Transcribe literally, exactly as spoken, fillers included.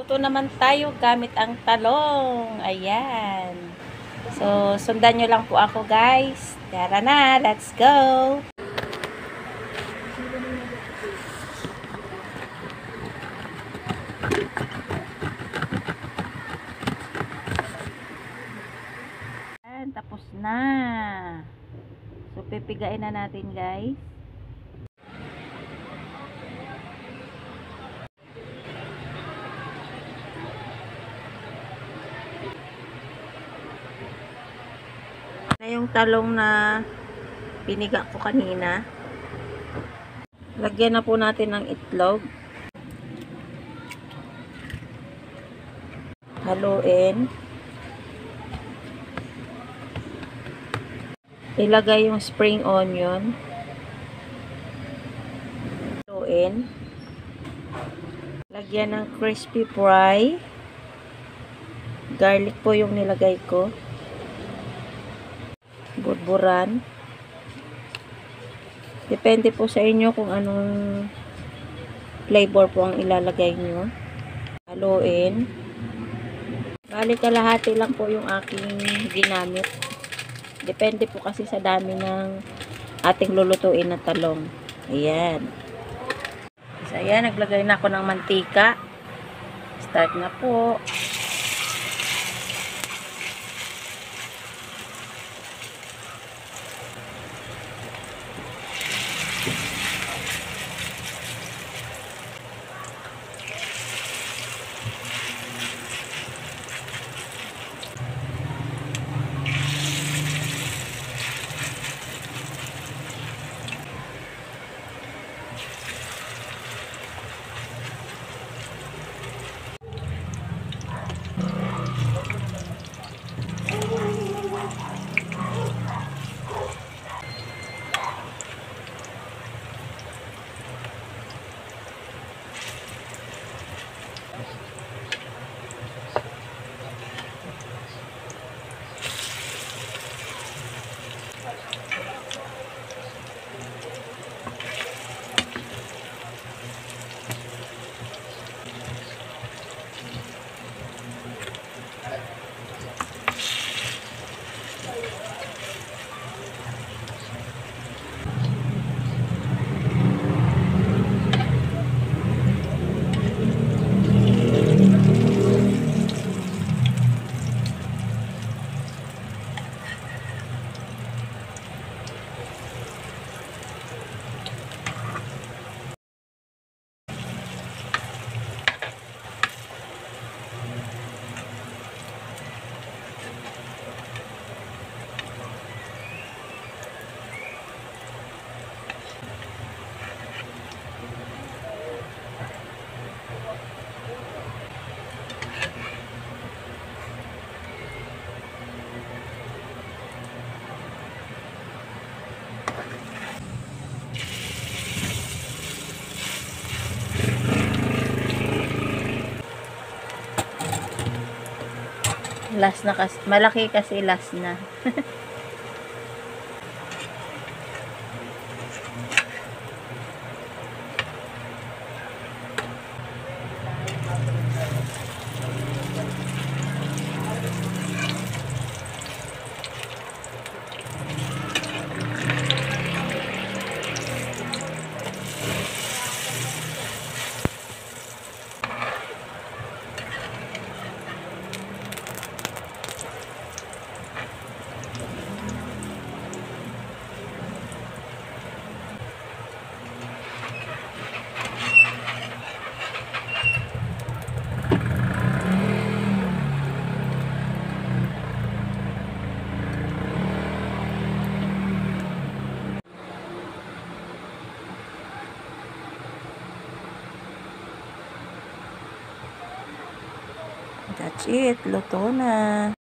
Luto naman tayo gamit ang talong. Ayan. So, sundan nyo lang po ako, guys. Tara na, let's go! Ayan, tapos na. So, pipigain na natin, guys. Na yung talong na piniga ko kanina. Lagyan na po natin ng itlog. Haluin. Ilagay yung spring onion. Haluin. Lagyan ng crispy fry. Garlic po yung nilagay ko. Burburan. Depende po sa inyo kung anong flavor po ang ilalagay nyo. Haluin. Bali kalahati lang po yung aking ginamit. Depende po kasi sa dami ng ating lulutuin na talong. Ayan. So, ayan. Naglagay na ako ng mantika. Start na po. Last na kasi, malaki kasi last na. That's it. Luto na.